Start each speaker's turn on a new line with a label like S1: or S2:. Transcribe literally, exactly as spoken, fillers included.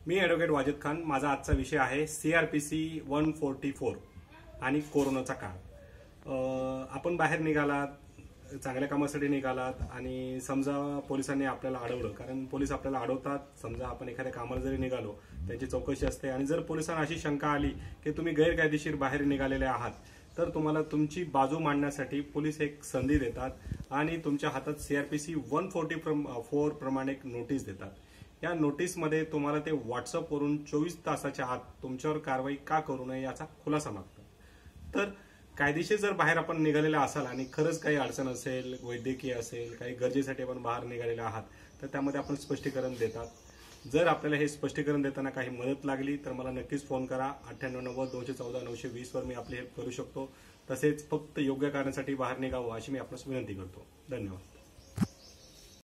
S1: मी advocate Wajid Khan. माझा आजचा विषय आहे सीआरपीसी वन फोर्टी फोर आणि कोरोनाचा काळ। आपण बाहेर निघालात, चांगल्या कामासाठी निघालात आणि समजा पोलिसांनी आपल्याला अडवलं, कारण पोलीस आपल्याला अडवतात। समजा आपण एखाद्या कामाला जरी निघालो, त्यांची चौकशी असते आणि जर पोलिसांना अशी शंका आली की तुम्ही गैरकायदेशीर बाहेर निघालेले आहात, तर तुम्हाला तुमची बाजू मांडण्यासाठी पोलीस एक संधी देतात आणि तुमच्या हातात सीआरपीसी वन फोर्टी फोर प्रमाणे एक नोटीस देतात। या नोटीसमध्ये तुम्हाला ते व्हॉट्सअपवरून चोवीस तासाच्या आत तुमच्यावर कारवाई का करू नये याचा खुलासा मागतात। तर कायदेशीर जर बाहेर आपण निघालेला असाल आणि खरंच काही अडचण असेल, वैद्यकीय असेल, काही गरजेसाठी आपण बाहेर निघालेले आहात, तर त्यामध्ये आपण स्पष्टीकरण देतात। जर आपल्याला हे स्पष्टीकरण देताना काही मदत लागली तर मला नक्कीच फोन करा। अठ्ठ्याण्णव नव्वद दोनशे चौदा नऊशे वीस वर मी आपली हेल्प करू शकतो। तसेच फक्त योग्य कारणासाठी बाहेर निघावं अशी मी आपणास विनंती करतो। धन्यवाद।